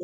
तो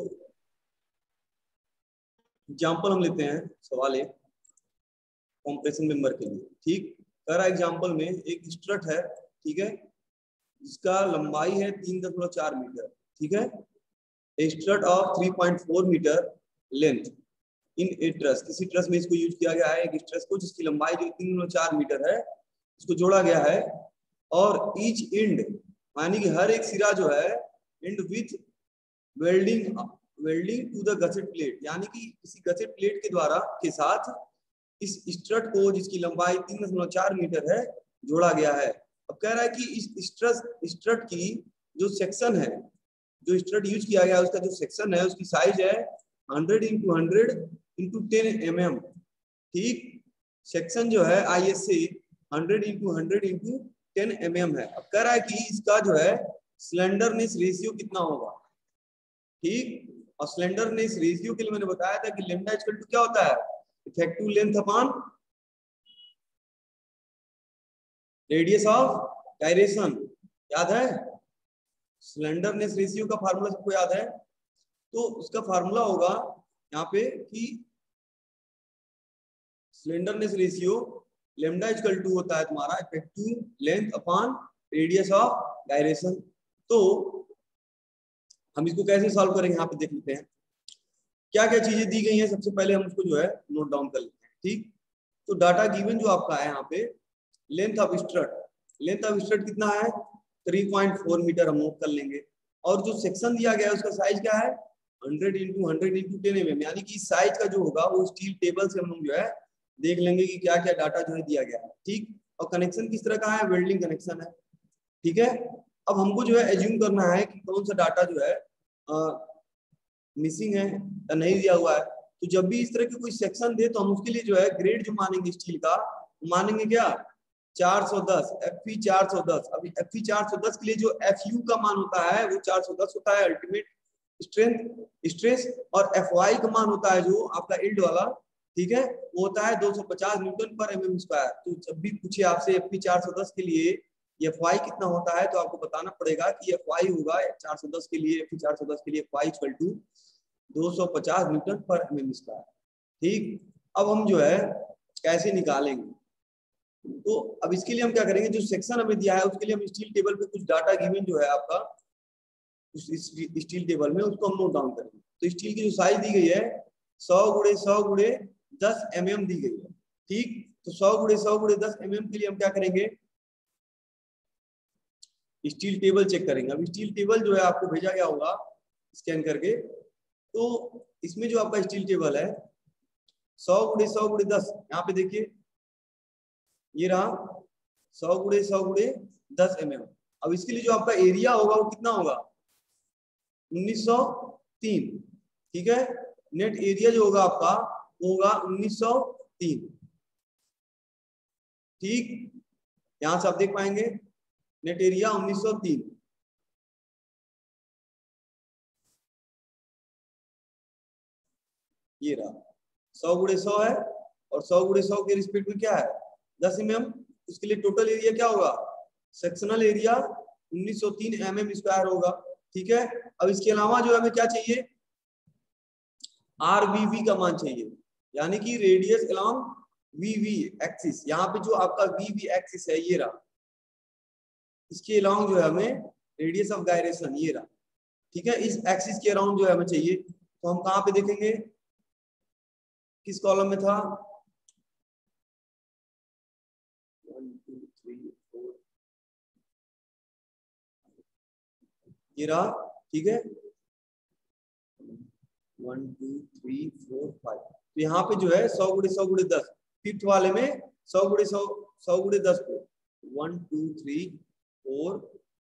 एग्जाम्पल हम लेते हैं, सवाल एक कॉम्प्रेशन मेंबर के लिए। ठीक, कह रहा एग्जाम्पल में एक स्ट्रट है, ठीक है, जिसका लंबाई है 3.4 मीटर। ठीक है, a strut of 3.4 metre length in a truss, किसी ट्रस में इसको यूज किया गया है, एक ट्रस को जिसकी लंबाई जो 3.4 मीटर है, इसको जोड़ा गया है। और ईच एंड यानी कि हर एक सिरा जो है end with welding to the gusset plate, यानी कि किसी गसेट प्लेट के द्वारा के साथ इस स्ट्रट को जिसकी लंबाई 3.4 मीटर है जोड़ा गया है। अब कह रहा है कि इस स्ट्रट की जो सेक्शन है, जो स्ट्रट यूज किया गया है उसका जो सेक्शन है उसकी साइज है 100 × 100 × 10 mm। ठीक, सेक्शन जो है ISA 100 × 100 × 10 mm है। अब कह रहा है कि इसका जो है स्लेंडरनेस रेशियो कितना होगा। ठीक, और स्लेंडरनेस रेशियो के लिए मैंने बताया था कि लैम्डा इक्वल टू क्या होता है, effective length upon radius of gyration. याद है, स्लेंडरनेस रेशियो का फार्मूला सबको याद है। तो उसका फार्मूला होगा यहाँ पे कि slenderness ratio lambda equal to होता है तुम्हारा effective length upon radius of gyration. तो हम इसको कैसे सॉल्व करेंगे, यहाँ पे देख लेते हैं क्या क्या चीजें दी गई हैं। सबसे पहले हम उसको जो है नोट डाउन कर लेते हैं। ठीक, तो डाटा गिवन जो आपका है यहाँ पे लेंथ ऑफ स्ट्रट कितना है 3.4 मीटर हम नोट कर लेंगे। और जो सेक्शन दिया गया है उसका साइज क्या है 100 × 100 × 10 mm, यानी कि साइज का जो होगा वो स्टील टेबल से हम लोग जो है देख लेंगे कि क्या क्या डाटा जो है दिया गया है। ठीक, और कनेक्शन किस तरह का है, वेल्डिंग कनेक्शन है। ठीक है, अब हमको जो है एज्यूम करना है कि कौन सा डाटा जो है मिसिंग है या नहीं दिया हुआ है। तो जब भी इस तरह के कोई सेक्शन दे तो हम उसके लिए जो है ग्रेड जो मानेंगे स्टील का, मानेंगे क्या 410 Fe 410। अभी Fe 410 के लिए जो Fu का मान होता है वो 410 होता है अल्टीमेट स्ट्रेस, और Fy का मान होता है जो आपका इल्ड वाला, ठीक है, वो होता है 250 न्यूटन पर mm²। तो जब भी पूछे आपसे Fe 410 के लिए Fy कितना होता है तो आपको बताना पड़ेगा कि Fy होगा 410 के लिए, Fe 410 के लिए Fy इक्वल टू 250 न्यूटन पर mm²। ठीक, अब हम जो है कैसे निकालेंगे, तो अब इसके लिए हम क्या करेंगे, जो सेक्शन हमें दिया है उसके लिए हम स्टील टेबल पे कुछ डाटा गिवन जो है आपका उस स्टील टेबल में उसको हम नोट डाउन करेंगे। तो स्टील की जो साइज दी गई है 100 × 100 × 10 mm दी गई है। ठीक, तो 100 × 100 × 10 mm के लिए हम क्या करेंगे, स्टील टेबल चेक करेंगे। अब स्टील टेबल जो है आपको भेजा गया होगा स्कैन करके, तो इसमें जो आपका स्टील टेबल है 100 × 100 × 10, यहाँ पे देखिए ये रहा 100 × 100 × 10 mm। अब इसके लिए जो आपका एरिया होगा वो कितना होगा 1903। ठीक है, नेट एरिया जो होगा आपका वो होगा 1903। ठीक, यहां से आप देख पाएंगे नेट एरिया 1903। ये रहा 100 × 100 है और 100 × 100 के रिस्पेक्ट में क्या है 10 mm। उसके लिए टोटल एरिया क्या होगा, सेक्शनल एरिया 1903 mm² होगा। ठीक है, अब इसके अलावा जो हमें क्या चाहिए, RVV का मान चाहिए, यानी कि रेडियस अलोंग VV एक्सिस। यहाँ पे जो आपका VV एक्सिस है ये रहा, इसके अलोंग जो है हमें रेडियस ऑफ गायरेशन ये रहा। ठीक है, इस एक्सिस के अराउंड जो है हमें चाहिए। तो हम कहाँ पे देखेंगे, किस कॉलम में था, 1 2 3 4 ये रहा। ठीक है, 1 2 3 4 5। तो यहाँ पे जो है 100 × 100 × 10, फिफ्थ वाले में 100 × 100 × 10 पे 1 2 3 4।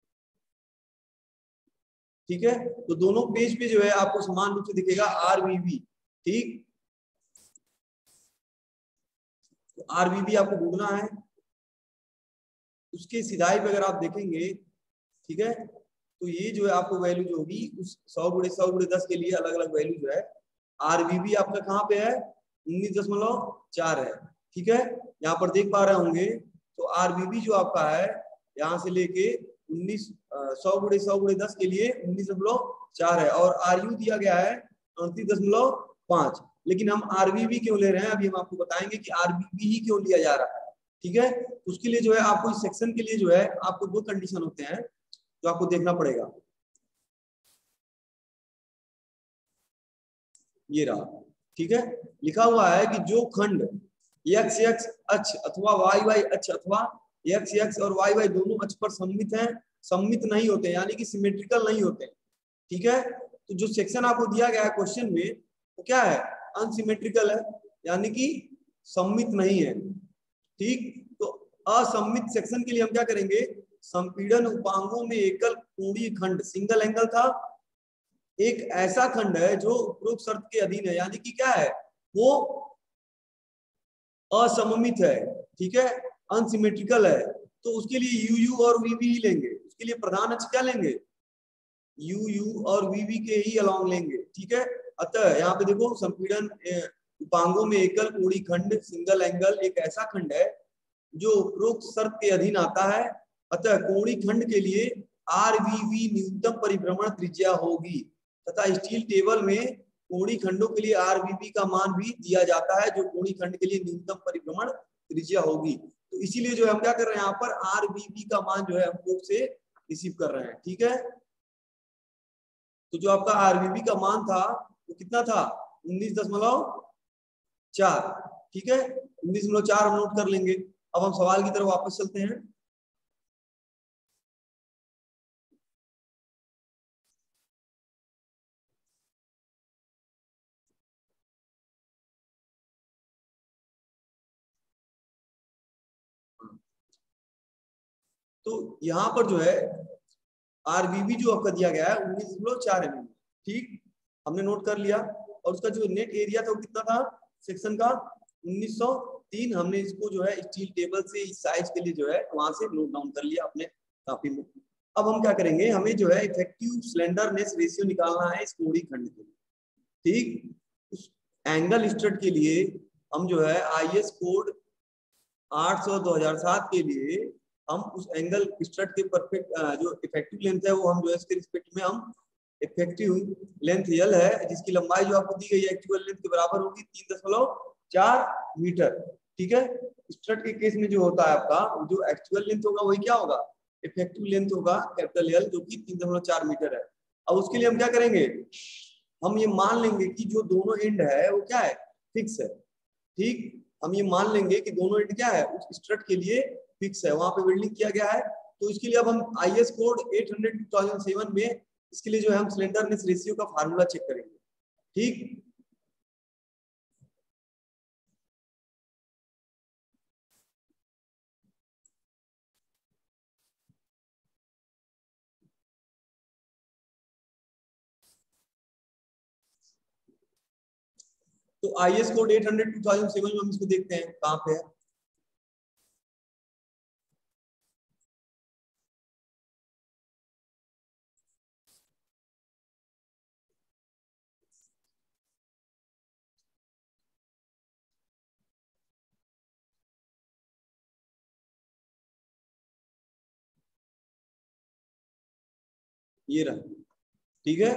ठीक है, तो दोनों पेज पे जो है आपको समान रूप से दिखेगा RVV। ठीक, तो RVV आपको ढूंढना है, उसके सिधाई पे अगर आप देखेंगे, ठीक है, तो ये जो है आपको वैल्यू जो होगी उस 100 × 100 × 10 के लिए अलग अलग वैल्यू जो है। RVV आपका कहाँ पे है 19.4 है। ठीक है, यहाँ पर देख पा रहे होंगे, तो RVV जो आपका है यहाँ से लेके 19 100 × 10 के लिए 19.4 है, और RU दिया गया है 38.5। लेकिन हम RVB क्यों ले रहे हैं, अभी हम आपको बताएंगे कि RVB ही क्यों लिया जा रहा है। ठीक है, उसके लिए जो है आपको इस सेक्शन के लिए जो है आपको 2 कंडीशन होते हैं जो आपको देखना पड़ेगा। ये रहा, ठीक है, लिखा हुआ है कि जो खंड x x अक्ष अथवा y y अक्ष अथवा x x और y y दोनों अक्ष पर सममित हैं, सममित नहीं होते यानी कि सिमेट्रिकल नहीं होते। ठीक है, तो जो सेक्शन आपको दिया गया है क्वेश्चन में वो क्या है, अनसिमेट्रिकल है, यानी कि सममित नहीं है। ठीक, तो असममित सेक्शन के लिए हम क्या करेंगे, संपीड़न उपांगों में एकल कोणीय खंड सिंगल एंगल था, एक ऐसा खंड है जो उपरोक्त शर्त के अधीन है, यानी कि क्या है, वो असममित है। ठीक है, अनसिमेट्रिकल है, तो उसके लिए UU और VV ही लेंगे। उसके लिए प्रधान अक्ष क्या लेंगे, UU और VV के ही अलॉन्ग लेंगे। ठीक है, अतः यहाँ पे देखो, संपीड़न उपांगों में एकल कोणीय खंड सिंगल एंगल एक ऐसा खंड है जो उपरोक्त शर्त के अधीन आता है, अतः कोणीय खंड के लिए RVV न्यूनतम परिभ्रमण त्रिज्या होगी, तथा स्टील टेबल में कोणीय खंडों के लिए RVV का मान भी दिया जाता है जो कोणीय खंड के लिए न्यूनतम परिभ्रमण त्रिज्या होगी। तो इसीलिए जो हम क्या कर रहे हैं, यहाँ पर RVV का मान जो है हम कोड से रिसीव कर रहे हैं। ठीक है, तो जो आपका RVV का मान था वो कितना था, 19.4। ठीक है, 19.4 हम नोट कर लेंगे। अब हम सवाल की तरफ वापस चलते हैं। तो यहाँ पर जो है RVV जो आपका दिया गया है 19.4 mm। ठीक, हमने नोट कर लिया, और उसका जो नेट एरिया था वो कितना था सेक्शन का, 1903। हमने इसको जो है स्टील टेबल से इस साइज के लिए जो है वहां से नोट डाउन कर लिया अपने कॉपी में। अब हम क्या करेंगे, हमें जो है इफेक्टिव स्लेंडरनेस रेशियो निकालना है इस कोणीय खंड के लिए। ठीक, उस एंगल स्टड के लिए हम जो है IS कोड 800/2007 के लिए हम उस एंगल स्टड के परफेक्ट जो इफेक्टिव लेंथ है वो हम जो है इसके रिस्पेक्ट में हम इफेक्टिव लेंथ L है, जिसकी लंबाई जो आपको दी गई है एक्चुअल लेंथ के बराबर होगी 3.4 मीटर। ठीक है, स्टड के केस में जो होता है आपका जो एक्चुअल लेंथ होगा वही क्या होगा, इफेक्टिव लेंथ होगा कैपिटल L, जो कि 3.4 मीटर है। अब उसके लिए हम क्या करेंगे, हम ये मान लेंगे कि जो दोनों एंड है वो क्या है, फिक्स है। ठीक, हम ये मान लेंगे कि दोनों एंड क्या है उस स्ट्रट के लिए फिक्स है, वहां पे वेल्डिंग किया गया है। तो इसके लिए अब हम IS कोड 800/2007 में इसके लिए जो है हम स्लेंडरनेस रेशियो का फार्मूला चेक करेंगे। ठीक, तो IS कोड 800/2007 में हम इसको देखते हैं कहां पे है। ये रहा, ठीक है।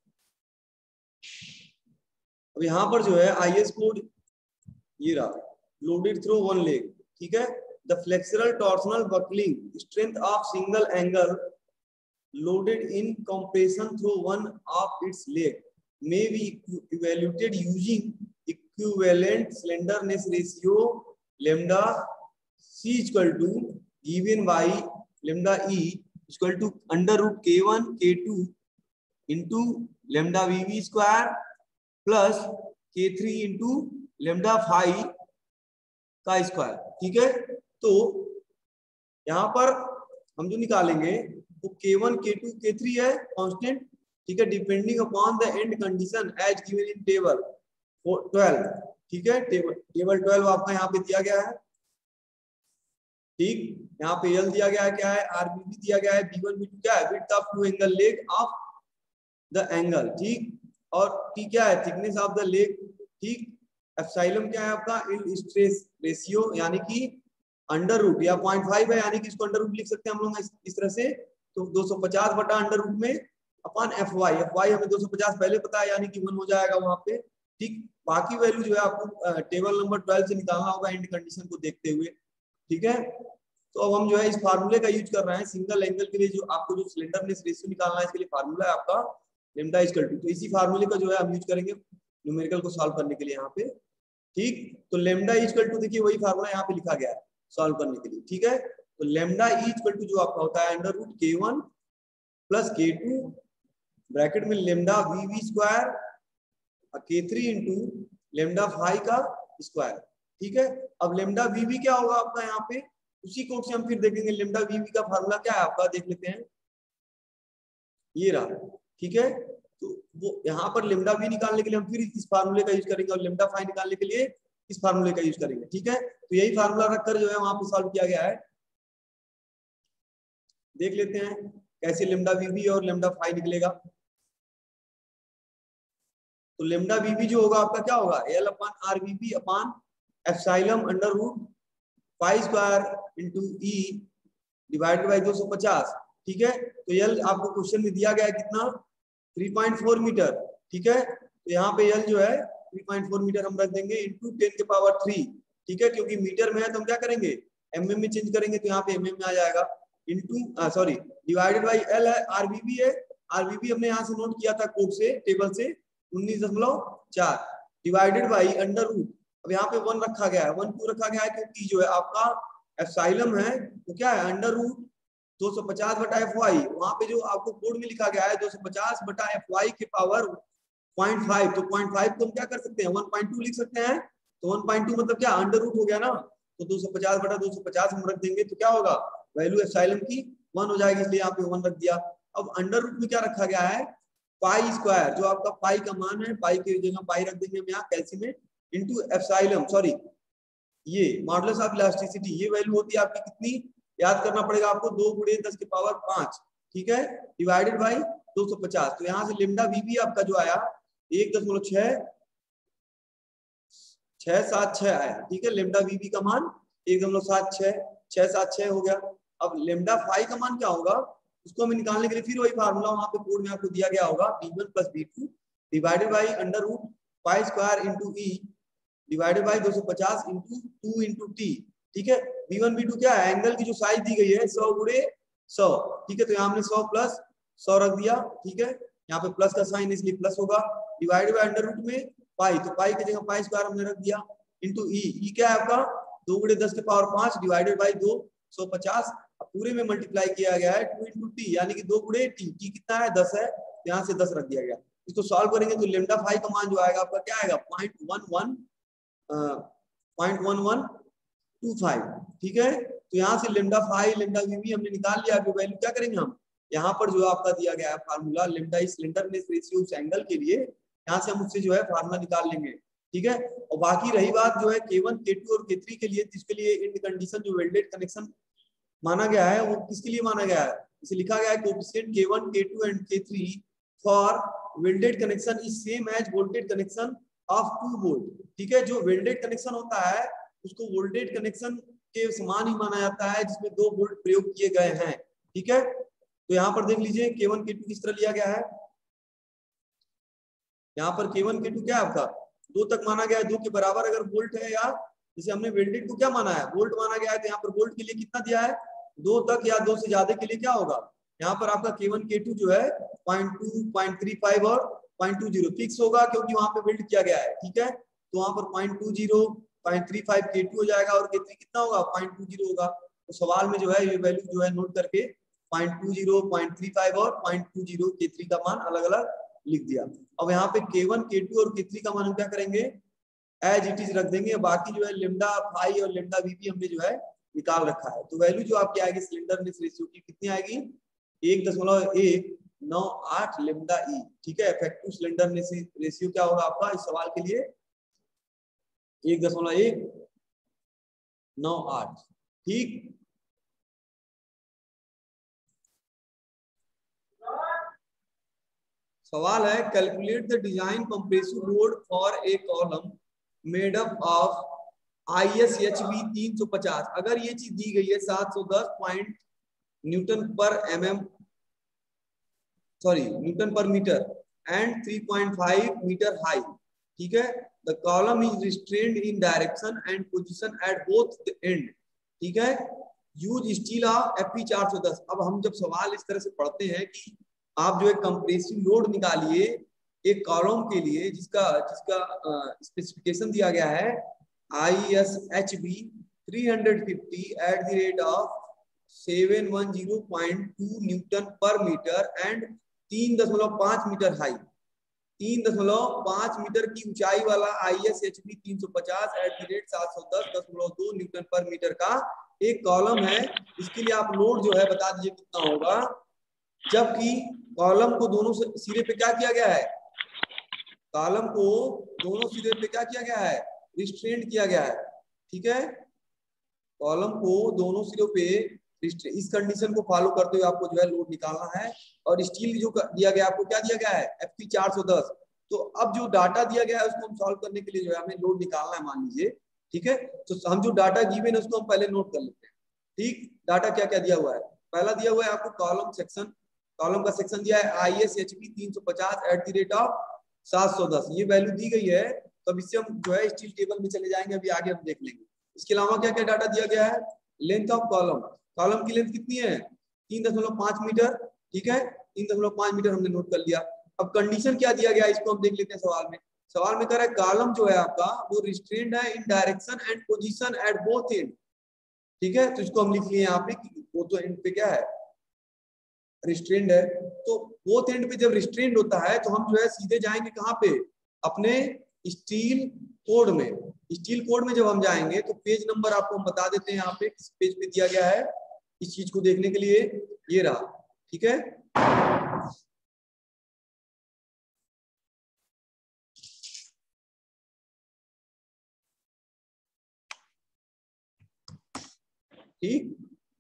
अब यहाँ पर जो है IS कोड ये रहा, लोडेड थ्रू वन लेग। ठीक है, the flexural torsional buckling strength of single angle loaded in compression through one of its leg may be evaluated using equivalent slenderness ratio lambda c equal to given by lambda e equal to under root k1 k2 into lambda vv square plus k3 into lambda phi का square. ठीक है, तो यहाँ पर हम जो निकालेंगे वो K1 K2 K3 है कांस्टेंट। ठीक है, depending upon the end condition as given in table 12। ठीक है, टेबल 12 आपका यहाँ पे दिया गया है। ठीक, यहाँ पे L दिया गया है, क्या है RBB दिया गया है, B1 B2 क्या है width of two angle leg of the angle. ठीक, और T क्या है थिकनेस ऑफ द लेग। ठीक, एप्सिलॉन क्या है आपका इन स्ट्रेस रेशियो यानी कि अंडर रूट या 0.5 है, यानी कि इसको अंडर रूट लिख सकते हैं हम लोग इस तरह से तो 250 बटा अंडर रूट में अपन एफ वाई हमें 250 पहले पता है, यानी कि 1 हो जाएगा वहां पे। ठीक, बाकी वैल्यू जो है आपको टेबल नंबर 12 से निकालना होगा एंड कंडीशन को देखते हुए। ठीक है, तो अब हम जो है इस फार्मूले का यूज कर रहे हैं सिंगल एंगल के लिए। जो आपको जो स्लेंडरनेस रेशियो निकालना है, इसके लिए फार्मूला है आपका लैम्डा इक्वल टू, तो इसी फार्मूले का जो है हम यूज करेंगे न्यूमेरिकल को सॉल्व करने के लिए यहाँ पे। ठीक, तो लैम्डा इक्वल टू, देखिए वही फार्मूला यहाँ पे लिखा गया है सॉल्व करने के लिए। ठीक है, तो लैम्डा इक्वल टू जो आपका होता है under root k1 plus k2 bracket में lambda V square k3 into lambda phi का स्क्वायर। ठीक है, अब लैम्डा वी क्या होगा आपका यहाँ पे, उसी कोड से हम फिर देखेंगे लैम्डा वी का फार्मूला क्या है आपका, देख लेते हैं, ये रहा। ठीक है, तो वो यहाँ पर लैम्डा वी निकालने के लिए हम फिर इस फार्मूले का यूज करेंगे और लैम्डा फाई निकालने के लिए इस फार्मूले का यूज करेंगे। ठीक है, तो यही फार्मूला रखकर जो है वहां पे सॉल्व किया गया है। देख लेते हैं कैसे लैम्डा वी और लैम्डा फाई निकलेगा। तो लैम्डा वी जो होगा आपका क्या होगा, L upon R V upon epsilon under root pi square into E divided by 250। ठीक है, तो यल आपको क्वेश्चन में दिया गया है कितना, 3.4 मीटर। ठीक है, तो यहाँ पे यल जो है 3.4 मीटर हम रख देंगे इंटू 10 के पावर 3। ठीक है, क्योंकि मीटर में है तो हम क्या करेंगे, एमएम में चेंज करेंगे, तो यहाँ पे एमएम में आ जाएगा into sorry divided by L है, आरबीबी है, आरबीबी हमने यहाँ से नोट किया था कोड से टेबल से 19.4 डिवाइडेड बाई अंडर रूट। अब यहाँ पे 1 रखा गया है, 1 क्यों रखा गया है, क्योंकि जो है आपका एप्सिलॉन है तो क्या है अंडर रूट 250 बटा एफ वाई, वहां पे जो आपको कोड में लिखा गया है 250 बटा एफ वाई के पावर 0.5, तो 0.5 को हम क्या कर सकते हैं 1.2 लिख सकते हैं। तो 1.2 मतलब क्या अंडर रूट हो गया ना, तो 250 बटा 250 हम रख देंगे तो क्या होगा, वैल्यू एप्सिलॉन की 1 हो जाएगी, इसलिए यहाँ पे 1 रख दिया। अब अंडर रूट में क्या रखा गया है, पाई स्क्वायर, जो आपका पाई का मान है, पाई की जगह पाई रख देंगे हम यहाँ कैल्सी में, इंटू एप्सिलॉन सॉरी ये मॉडुलस ऑफ इलास्टिसिटी, ये वैल्यू होती है आपकी कितनी, याद करना पड़ेगा आपको, 2 गुणे 10 के पावर 5। ठीक है, डिवाइडेड बाई 250। तो यहाँ से लैम्डा वी आपका जो आया 1.676 आया। ठीक है, लैम्डा वी का मान 1.76 हो गया। अब लैम्डा फाई का मान क्या होगा, उसको हमें निकालने के लिए फिर वही फार्मूला वहां पे कोड में आपको दिया गया होगा, b1 plus b2 divided by under root pi square into E divided by 250 into 2 into T. ठीक है, b1 b2 क्या है, एंगल की जो साइज दी गई है 100 गुणे 100। ठीक है, तो यहाँ हमने 100 प्लस 100 रख दिया। ठीक है, यहाँ पे प्लस का साइन इसलिए प्लस होगा, डिवाइडेड बाई अंडर रूट में पाई, तो पाई की जगह पाई स्क्वायर हमने रख दिया इंटू ई क्या है आपका 2 गुणे 10 के पावर 5 डिवाइडेड बाई 250। पूरे में मल्टीप्लाई किया गया है 2 इंटू टी, यानी कि 2 गुणे टी कितना है 10 है, तो यहाँ से 10 रख दिया गया। इसको सॉल्व करेंगे तो लैम्डा फाई का मान जो आएगा आपका क्या आएगा 0.1125। ठीक है, तो यहाँ से लैम्डा फाई लैम्डा वी हमने निकाल लिया। अभी वैल्यू क्या करेंगे हम, यहाँ पर जो आपका दिया गया है फार्मूला लैम्डा स्लेंडरनेस रेशियो उस एंगल के लिए, यहाँ से हम उससे जो है फार्मूला निकाल लेंगे। ठीक है, और बाकी रही बात जो है K1 K2 और K3 के लिए, जिसके लिए इंड कंडीशन जो वेल्डेड कनेक्शन माना गया है, वो किसके लिए माना गया है, इसे लिखा गया है coefficient K1 K2 and K3 for welded connection is same as bolted connection of 2 bolt. ठीक है, जो वेल्डेड कनेक्शन होता है उसको वोल्टेड कनेक्शन के समान ही माना जाता है जिसमें 2 वोल्ट प्रयोग किए गए हैं। ठीक है, तो यहाँ पर देख लीजिए K1 K2 किस तरह लिया गया है, यहाँ पर K1 K2 क्या है आपका 2 तक माना गया है, 2 के बराबर अगर वोल्ट है, या जैसे हमने वेल्डेड को क्या माना है वोल्ट माना गया है, तो यहाँ पर वोल्ट के लिए कितना दिया है 2 तक, या 2 से ज्यादा के लिए क्या होगा, यहाँ पर आपका K1 K2 जो है 0.2 0.35 और 0.20 फिक्स होगा क्योंकि वहां पे बिल्ड किया गया है। ठीक है, तो वहां पर 0.20 0.35 K2 हो जाएगा और K3 कितना होगा 0.20 होगा। तो सवाल में जो है ये वैल्यू जो है नोट करके 0.20 0.35 और 0.20 K3 का मान अलग अलग लिख दिया। अब यहाँ पे K1 K2 और K3 का मान हम क्या करेंगे एज इट इज रख देंगे, बाकी जो है लैम्डा फाई और लैम्डा वी हमने जो है निकाल रखा है। तो वैल्यू जो आपकी आएगी स्लेंडरनेस रेशियो की कितनी आएगी 1.198 लैम्डा ई। ठीक है, इफेक्टिव स्लेंडरनेस रेशियो क्या होगा आपका इस सवाल के लिए 1.198। ठीक, सवाल है calculate the design compressive load for a column made up of ISHV 350। अगर ये चीज दी गई है 710 point newton per mm sorry newton per metre and 3.5 metre high, ठीक है। The column is restrained in direction and position at both the end, ठीक है। Use steel of Fe 410। अब हम जब सवाल इस तरह से पढ़ते हैं कि आप जो है कंप्रेसिव लोड निकालिए एक कॉलम के लिए जिसका जिसका स्पेसिफिकेशन दिया गया है ISHB 350 at the rate of 710.2 newton per metre and 3.5 metre high, 3.5 metre की ऊंचाई वाला ISHB 350 at the rate 710.2 newton per metre का एक कॉलम है। इसके लिए आप लोड जो है बता दीजिए कितना होगा, जबकि कॉलम को दोनों सिरे पे क्या किया गया है, कॉलम को दोनों सिरे पे क्या किया गया है, रिस्ट्रेंड किया गया है, ठीक है। कॉलम को दोनों सिरों पे इस कंडीशन को फॉलो करते हुए आपको जो है लोड निकालना है। और स्टील जो दिया गया आपको क्या दिया गया है, Fe 410। तो अब जो डाटा दिया गया है उसको हम सॉल्व करने के लिए जो है हमें लोड निकालना है, मान लीजिए, ठीक है। तो हम जो डाटा गिवन है उसको हम पहले नोट कर लेते हैं, ठीक। डाटा क्या क्या दिया हुआ है, पहला दिया हुआ है आपको कॉलम सेक्शन, कॉलम का सेक्शन दिया है ISHB 350 at the rate of 710, ये वैल्यू दी गई है। तो अब इससे हम जो है स्टील टेबल में चले जाएंगे, अभी आगे हम देख लेंगे। इसके अलावा क्या क्या डाटा दिया गया है, लेंथ ऑफ कॉलम, कॉलम की लेंथ कितनी है 3.5 मीटर, ठीक है। 3.5 मीटर हमने नोट कर लिया। अब कंडीशन क्या दिया गया है इसको हम देख लेते हैं सवाल में। सवाल में कह रहा है कॉलम जो है आपका वो रिस्ट्रेन्ड है in direction and position at both end, ठीक है। तो इसको हम लिख लिए यहाँ पे कि वो तो एंड पे क्या है, रिस्ट्रेन्ड है। तो बोथ एंड पे जब रिस्ट्रेन्ड होता है तो हम जो है सीधे जाएंगे कहाँ पे, अपने स्टील कोड में। स्टील कोड में जब हम जाएंगे तो पेज नंबर आपको हम बता देते हैं यहाँ पे किस पेज पे दिया गया है इस चीज को देखने के लिए, ये रहा, ठीक है। ठीक,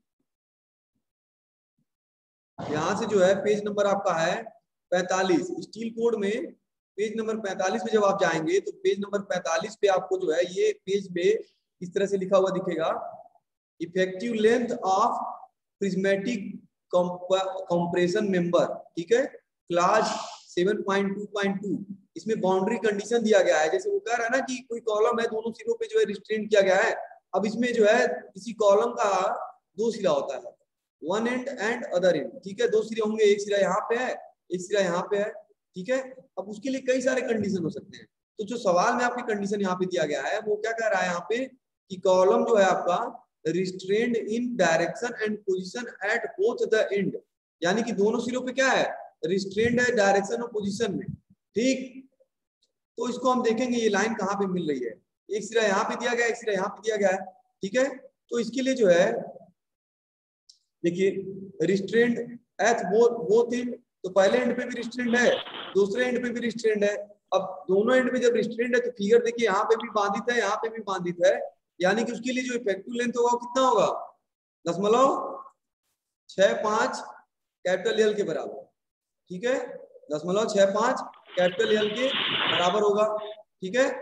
यहाँ से जो है पेज नंबर आपका है 45। स्टील कोड में पेज नंबर 45 पे जब आप जाएंगे तो पेज नंबर 45 पे आपको जो है ये पेज पे इस तरह से लिखा हुआ दिखेगा, effective length of prismatic compression member, ठीक है, क्लास 7.2.2। इसमें बाउंड्री कंडीशन दिया गया है, जैसे वो कह रहा है ना कि कोई कॉलम है दोनों सिरों पे जो है रिस्ट्रेन किया गया है। अब इसमें जो है किसी कॉलम का दो सिरा होता है, one end and other end, ठीक है। दो सिरे होंगे, एक सिरा यहाँ पे है एक सिरा यहाँ पे है, ठीक है। अब उसके लिए कई सारे कंडीशन हो सकते हैं। तो जो सवाल में आपकी कंडीशन यहाँ पे दिया गया है वो क्या कह रहा है यहाँ पे कि कॉलम जो है आपका restrained in direction and position at both the end, यानी कि दोनों सिरों पे क्या है, रिस्ट्रेन्ड है डायरेक्शन और पोजीशन में, ठीक। तो इसको हम देखेंगे ये लाइन कहाँ पे मिल रही है, एक सिरा यहाँ पे दिया गया है एक सिरा यहाँ पे दिया गया है, ठीक है। तो इसके लिए जो है देखिए रिस्ट्रेन्ड एट बोथ एंड, तो पहले एंड पे भी रिस्ट्रेन्ड है दूसरे एंड पे भी रिस्ट्रेन्ड है। अब दोनों एंड पे जब रिस्ट्रेन्ड है तो फिगर देखिए यहाँ पे भी बांधित है यहाँ पे भी बांधित है, यानी कि उसके लिए जो इफेक्टिव लेंथ होगा कितना होगा 0.65 कैपिटल एल के बराबर, ठीक है। 0.65 कैपिटल एल के बराबर होगा, ठीक है।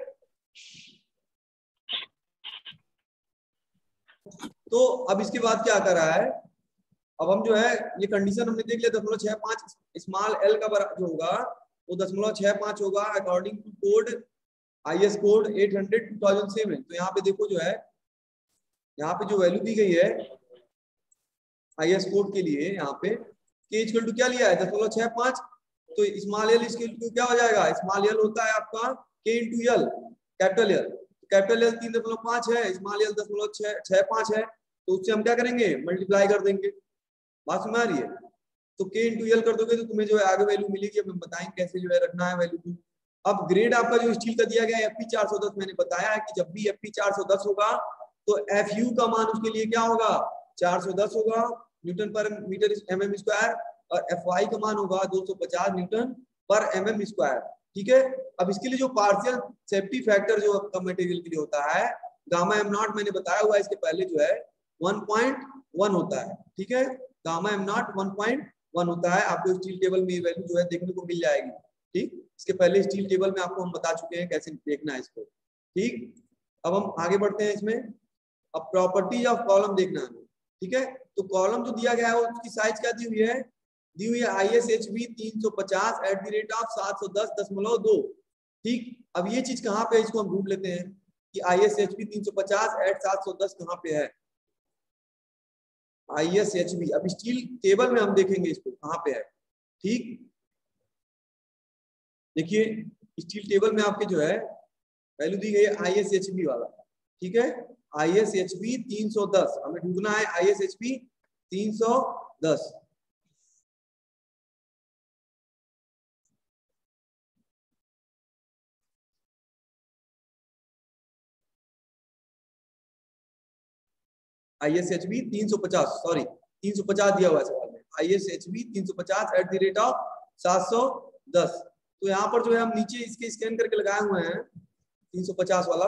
तो अब इसके बाद क्या कर रहा है, अब हम जो है ये कंडीशन हमने देख लिया 0.65 स्मॉल एल का जो होगा वो 0.65 होगा according to code IS code 800/2007। तो यहाँ पे देखो जो है यहाँ पे जो वैल्यू दी गई है IS कोड के लिए यहाँ पे K इक्वल टू क्या लिया है 0.65, तो स्मॉल एल इसके क्या हो जाएगा, स्मॉल एल होता है आपका K into L capital L, capital L 3.5 है स्मॉल एल 0.65 है, तो उससे हम क्या करेंगे मल्टीप्लाई कर देंगे, बात समझ आ रही है। तो K इंटू एल कर दोगे तो तुम्हें जो है आगे वैल्यू मिलेगी, अब हम बताएंगे कैसे जो है रखना है वैल्यू को। अब ग्रेड आपका जो स्टील का दिया गया है Fe 410, मैंने बताया है कि जब भी Fe 410 होगा तो Fu का मान उसके लिए क्या होगा 410 होगा newton per metre mm square, और Fy का मान होगा 250 न्यूटन पर mm स्क्वायर, ठीक है। अब इसके लिए जो पार्शियल सेफ्टी फैक्टर जो आपका मटेरियल के लिए होता है गामा एम नॉट, मैंने बताया हुआ है इसके पहले जो है 1.1 होता है, ठीक है। गामा एम नॉट 1.1 होता है, आपको स्टील टेबल में ये वैल्यू जो है देखने को मिल जाएगी, ठीक। इसके पहले स्टील टेबल में आपको हम बता चुके हैं कैसे देखना है इसको, ठीक। अब हम आगे बढ़ते हैं इसमें, अब प्रॉपर्टीज ऑफ कॉलम देखना है, ठीक है। तो कॉलम जो दिया गया है उसकी साइज क्या दी हुई है दी हुई है ISHB 350 at the rate of 710.2। ठीक, अब ये चीज कहाँ पे है, इसको हम ढूंढ लेते हैं कि ISHB 350 एट 710 कहाँ पे है। ISHB अब स्टील टेबल में हम देखेंगे इसको कहाँ पे है। ठीक, देखिए स्टील टेबल में आपके जो है वैल्यू दी गई है ISHB वाला। ठीक है, ISHB 310 हमें ढूंढना है, ISHB 310। ISHB 350, सॉरी 350 दिया हुआ है सवाल में, ISHB 350 at the rate of 710। तो यहाँ पर जो है हम नीचे इसके स्कैन करके लगाए हुए हैं 350 वाला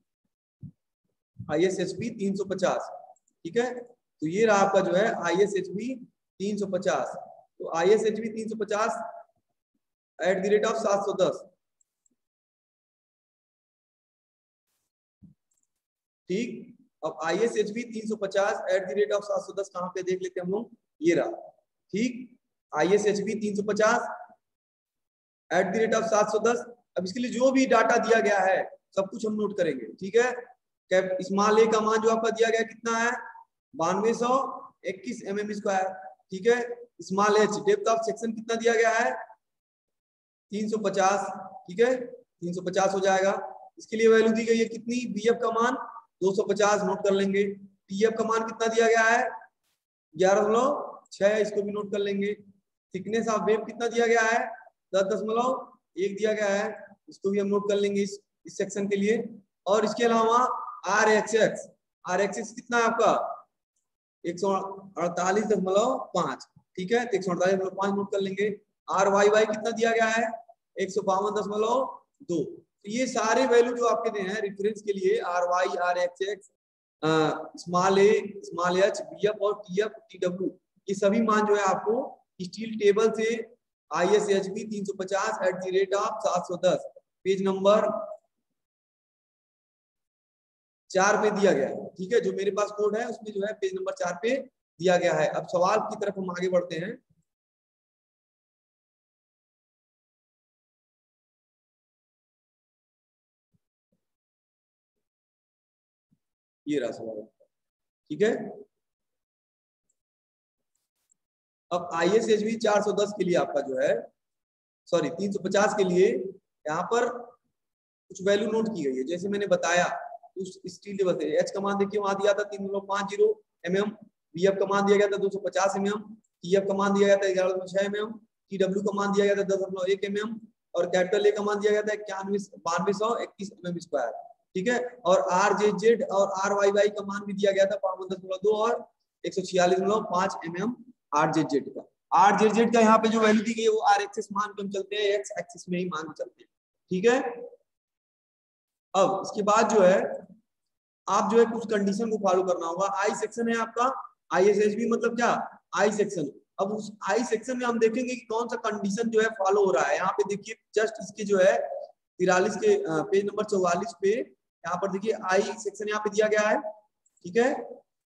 ISHB 350। ठीक है, तो ये रहा आपका जो है ISHB 350। तो ISHB 350 at the rate of 710। ठीक, अब ISHB 350 at the rate of 710 कहाँ पे देख लेते हैं हम लोग, ये रहा। ठीक, ISHB 350 at the rate of 710। अब इसके लिए जो भी डाटा दिया गया है सब कुछ हम नोट करेंगे। ठीक है, स्मॉल ए का मान जो आपका दिया गया कितना है 9221 mm²। ठीक है, small H depth of section कितना दिया गया है 350। ठीक है, 350 हो जाएगा। इसके लिए वैल्यू दी गई है कितनी, BF का मान 250 नोट कर लेंगे। TF का मान कितना दिया गया है 11.6, इसको भी नोट कर लेंगे। थिकनेस ऑफ वेव कितना दिया गया है 10.1 दिया गया है, इसको भी हम नोट कर लेंगे इस सेक्शन के लिए। और इसके अलावा RXX कितना है आपका 148.5। ठीक है, तो 148.5 नोट कर लेंगे। RYY कितना दिया गया है 152.2। तो ये सारे वैल्यू जो आपके दिए हैं रेफरेंस के लिए, RY, RXX, small A, small H, BF और TF, TW, ये सभी मान जो है आपको स्टील टेबल से ISHB 350 at the rate of 710 page number 4 पे दिया गया है। ठीक है, जो मेरे पास कोड है उसमें जो है पेज नंबर 4 पे दिया गया है। अब सवाल की तरफ हम आगे बढ़ते हैं। ये रहा सवाल। ठीक है, अब ISHB 410 के लिए आपका जो है, सॉरी 350 के लिए यहाँ पर कुछ वैल्यू नोट की गई है। जैसे मैंने बताया उस स्टील टेबल से एच का मान देखिए वहां दिया था 3.50 mm, BF का मान दिया गया था 250 mm, TF का मान दिया गया था 11.6 mm, TW का मान दिया गया था 10.1 mm और कैपिटल ए का मान दिया गया था 9221 mm²। ठीक है, और RJZ और RYY का मान भी दिया गया था 52.2 और 146.5 mm RJZ का। RJZ का यहाँ पे जो वैल्यू दी गई है वो RXX मान पे हम चलते हैं, एक्स एक्सिस में ही मान चलते हैं। ठीक है, अब इसके बाद जो है आप जो है कुछ कंडीशन को फॉलो करना होगा। आई सेक्शन है आपका, ISHB मतलब क्या आई सेक्शन। अब उस आई सेक्शन में हम देखेंगे कि कौन सा कंडीशन जो है फॉलो हो रहा है। यहाँ पे देखिए जस्ट इसके जो है 43 के पेज नंबर 44 पे यहाँ पर देखिए आई सेक्शन यहाँ पे दिया गया है। ठीक है,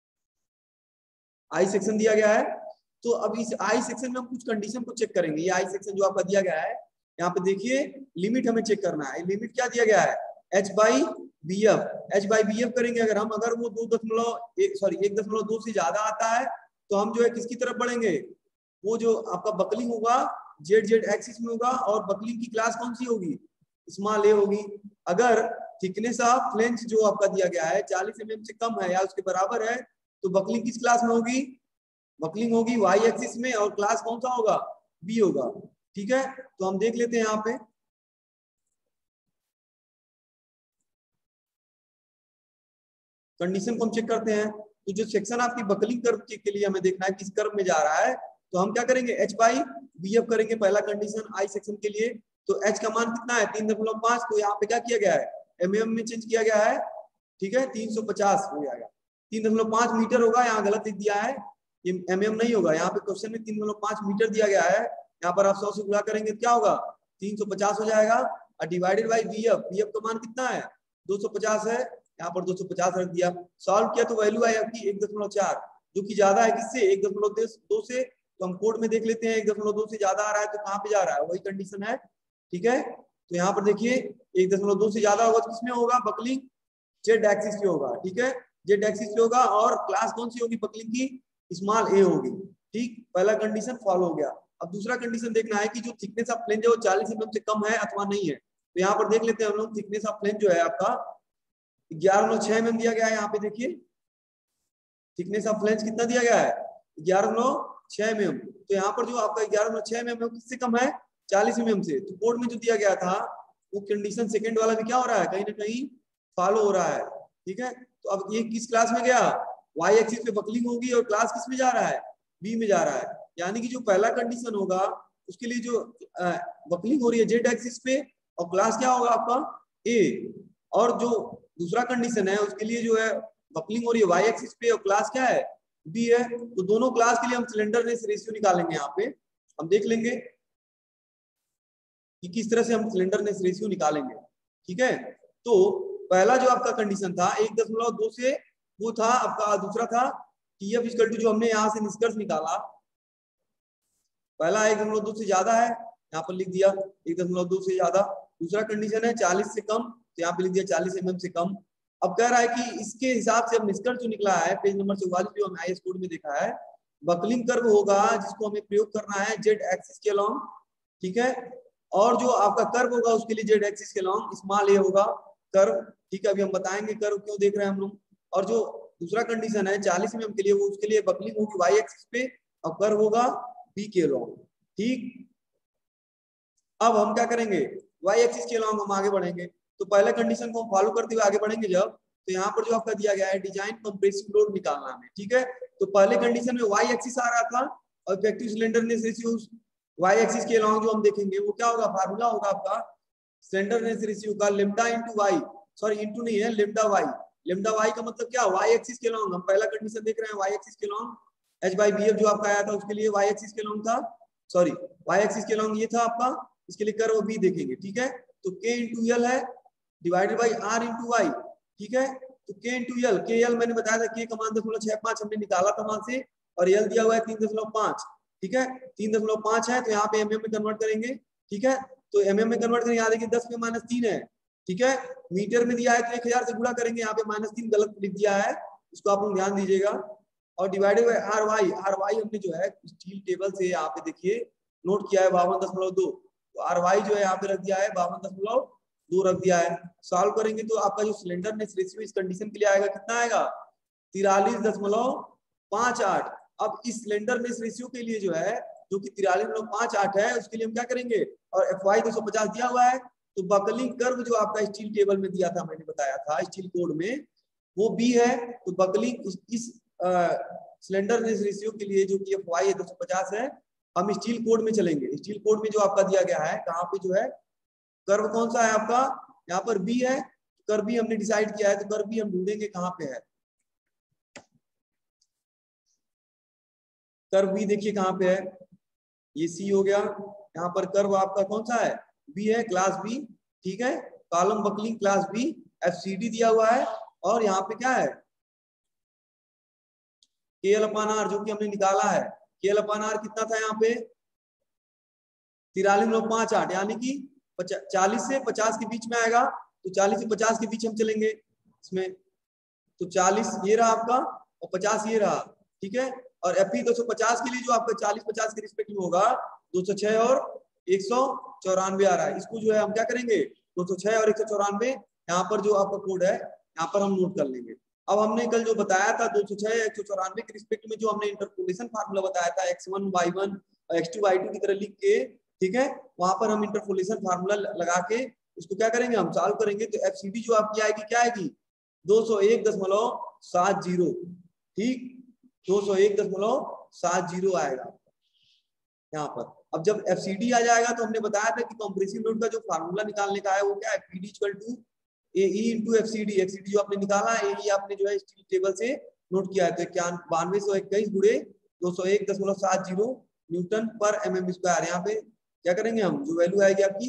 आई सेक्शन दिया गया है। तो अब इस आई सेक्शन में हम कुछ कंडीशन को चेक करेंगे। ये आई सेक्शन जो आपका दिया गया है यहाँ पे देखिए लिमिट हमें चेक करना है। लिमिट क्या दिया गया है H/BF। H/BF करेंगे अगर हम, अगर वो 1.2 से ज्यादा आता है तो हम जो है किसकी तरफ बढ़ेंगे, वो जो आपका बकलिंग होगा ZZ एक्सिस में होगा और बकलिंग की क्लास कौन सी होगी स्मॉल ए होगी। अगर थिकनेस ऑफ फ्लेंज जो आपका दिया गया है 40 mm से कम है या उसके बराबर है तो बकलिंग किस क्लास में होगी, बकलिंग होगी Y एक्सिस में और क्लास कौन सा होगा B होगा। ठीक है, तो हम देख लेते हैं यहाँ पे कंडीशन को हम चेक करते हैं। तो जो सेक्शन आपकी बकलिंग कर्व के लिए हमें देखना है किस कर्व में जा रहा है, तो हम क्या करेंगे H/BF करेंगे पहला कंडीशन आई सेक्शन के लिए। तो H का मान कितना है 3.5, तो यहाँ पे क्या किया गया है mm में चेंज किया गया है। ठीक है, 350 हो जाएगा, 3.5 मीटर होगा, यहाँ गलत लिख दिया है, ये mm नहीं होगा। यहाँ पे क्वेश्चन में 3.5 मीटर दिया गया है, यहाँ पर आप 100 से गुणा करेंगे तो क्या होगा 350 हो जाएगा और डिवाइडेड बाई BF का मान कितना है 250 है, यहाँ पर 250 रख दिया। सॉल्व किया तो वैल्यू आई आपकी 1.4, जो कि ज्यादा है किससे 1.2 से तो हम कोड में देख लेते हैं 1.2 से ज्यादा आ रहा है तो कहाँ पे जा रहा है, वही कंडीशन है, ठीक है। तो यहाँ पर देखिए 1.2 से ज्यादा होगा तो किसमें होगा, बकलिंग जेड एक्सिस पे होगा, ठीक है, जेड एक्सिस पे होगा, और क्लास कौन सी होगी बकलिंग की, स्मॉल ए होगी, ठीक। पहला कंडीशन फॉलो हो गया। अब दूसरा कंडीशन देखना है कि जो थिकनेस ऑफ फ्लेंज है वो 40 mm से कम है अथवा नहीं है। तो यहाँ पर देख लेते हैं हम लोग, थिकनेस ऑफ फ्लेंज जो है आपका 11.6 mm दिया गया है, यहाँ पे देखिए थिकनेस ऑफ फ्लेंज कितना दिया गया है, 11.6 mm। तो यहाँ पर जो आपका 11.6 mm किससे कम है, 40 mm से। तो कोड में जो दिया गया था वो कंडीशन सेकंड वाला भी क्या हो रहा है, कहीं ना कहीं फॉलो हो रहा है, ठीक है। तो अब ये किस क्लास में गया, वाई एक्सिस पे बकलिंग होगी, और क्लास किस में जा रहा है, बी में जा रहा है। यानी कि जो पहला कंडीशन होगा उसके लिए जो बकलिंग हो रही है जेड एक्सिस पे, और क्लास क्या होगा आपका ए, और जो दूसरा कंडीशन है उसके लिए जो है बकलिंग हो रही है वाई एक्सिस पे और क्लास क्या है, बी है। तो दोनों क्लास के लिए हम स्लेंडरनेस रेशियो निकालेंगे, यहाँ पे हम देख लेंगे कि किस तरह से हम स्लेंडरनेस रेशियो निकालेंगे, ठीक है। तो पहला जो आपका कंडीशन था 1.2 से, वो था आपका, दूसरा था टीएफ इक्वल टू, जो हमने यहाँ से निष्कर्ष निकाला, पहला 1.2 से ज्यादा है, यहाँ पर लिख दिया 1.2 से ज्यादा। दूसरा कंडीशन है 40 से कम, तो यहाँ पे लिख दिया 40 mm से कम। अब कह रहा है कि इसके हिसाब से अब निष्कर्ष जो निकला है पेज नंबर 44 जो हम आईएस कोड में देखा है, बकलिंग कर्व होगा जिसको हमें प्रयोग करना है जेड एक्सिस के लॉन्ग, ठीक है। और जो आपका कर्व होगा उसके लिए जेड एक्सिस के लॉन्ग स्मॉल ए होगा कर्व, ठीक है। अभी हम बताएंगे कर्व क्यों देख रहे हैं हम लोग। और जो दूसरा कंडीशन है 40 mm के लिए, वो उसके लिए बकलिंग होगी वाई एक्सिस पे और कर्व होगा बी के लॉन्ग, ठीक। अब हम क्या करेंगे, वाई एक्सिस के लॉन्ग हम आगे बढ़ेंगे। तो पहले कंडीशन को हम फॉलो करते हुए आगे बढ़ेंगे जब, तो यहाँ पर जो आपका दिया गया है डिजाइन कंप्रेसिव लोड निकालना है, ठीक है। तो पहले कंडीशन में वाई एक्सिस आ रहा था और effective slenderness ratio Y axis के लॉन्ग जो हम देखेंगे वो क्या होगा, फार्मूला होगा आपका स्लेंडरनेस रेशियो का lambda into Y, sorry into नहीं है, लेम्डा वाई। लेम्डा वाई का मतलब क्या, वाई एक्सिस के लॉन्ग, हम पहला कंडीशन देख रहे हैं वाई एक्सिस के long H by B F जो आपका आया था उसके लिए वाई एक्सिस के लॉन्ग था, सॉरी वाई एक्सिस के लॉन्ग ये था आपका, इसके लिए कर्व भी देखेंगे, ठीक है। तो के इंटू एल है divided by R into Y, ठीक है। तो के इंटू एल, के एल मैंने बताया था के का मान 0.65 हमने निकाला था वहां से, और एल दिया हुआ है 3.5, ठीक है। 3.5 है तो यहाँ पे एमएम में कन्वर्ट करेंगे, ठीक है। तो एमएम में कन्वर्ट करेंगे, यहाँ देखिए 10 में -3 है, ठीक है। मीटर में दिया है तो 1000 से गुणा करेंगे, यहाँ पे -3 गलत लिख दिया है, इसको आप लोग ध्यान दीजिएगा। और divided by R Y, R Y हमने जो है स्टील टेबल से यहाँ पे देखिए नोट किया है 52.2, तो आर वाई जो है यहाँ पे रख दिया है 52.2 रख दिया है। सॉल्व करेंगे तो आपका जो स्लेंडरनेस रेशियो इस कंडीशन के लिए आएगा कितना आएगा, 43.58। अब इस स्लेंडरनेस रेशियो के लिए जो है जो कि 43.58 है, उसके लिए हम क्या करेंगे, और एफ वाई 250 दिया हुआ है, तो बकलिंग कर्व जो आपका स्टील टेबल में दिया था, मैंने बताया था स्टील कोड में, वो बी है। तो बकलिंग इस स्लेंडरनेस रेशियो के लिए जो कि एफ वाई 250 है, हम स्टील कोड में चलेंगे। स्टील कोड में जो आपका दिया गया है, कहाँ पे जो है कर्व कौन सा है आपका, यहाँ पर बी है, कर्व बी हमने डिसाइड किया है, तो कर्व बी हम ढूंढेंगे कहाँ पे है, कर्व बी देखिए कहाँ पे है, ये सी हो गया। यहाँ पर कर्व आपका कौन सा है, बी है, क्लास बी, ठीक है। Column buckling class B, FCD दिया हुआ है, और यहाँ पे क्या है के एल अपान आर जो कि हमने निकाला है, के एल अपान आर कितना था यहाँ पे 43.58, यानी कि 40 से 50 के बीच में आएगा। तो 40 से 50 के बीच हम चलेंगे इसमें, तो 40 ये रहा आपका और 50 ये रहा, ठीक है। और एफ 250 के लिए जो आपका 40-50 के रिस्पेक्ट में होगा 206 और 194 आ रहा है, इसको जो है हम क्या करेंगे 206 और 194 यहाँ पर जो आपका कोड है यहाँ पर हम नोट कर लेंगे। अब हमने कल जो बताया था 206 194 के रिस्पेक्ट में जो हमने इंटरपोलेशन फार्मूला बताया था x1 y1 x2 y2 की तरह लिख के, ठीक है, वहां पर हम इंटरपोलेशन फार्मूला लगा के इसको क्या करेंगे, हम सॉल्व करेंगे। तो एफसीडी जो आपकी आएगी क्या आएगी 201.70, ठीक, 201.70 आएगा यहाँ पर। अब जब एफसीडी आ जाएगा तो हमने बताया था कि कंप्रेसिव लोड का जो फार्मूला निकालने का है वो क्या है, PD equal to AE into FCD. FCD जो आपने निकाला, एई आपने जो है स्टील टेबल से नोट किया है, तो 9221 गुणे 201.70 न्यूटन पर एमएम स्क्वायर। यहाँ पे क्या करेंगे हम, जो वैल्यू आएगी आपकी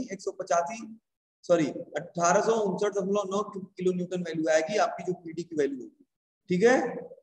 1859.9 किलो न्यूटन वैल्यू आएगी आपकी जो पीडी की वैल्यू होगी, ठीक है।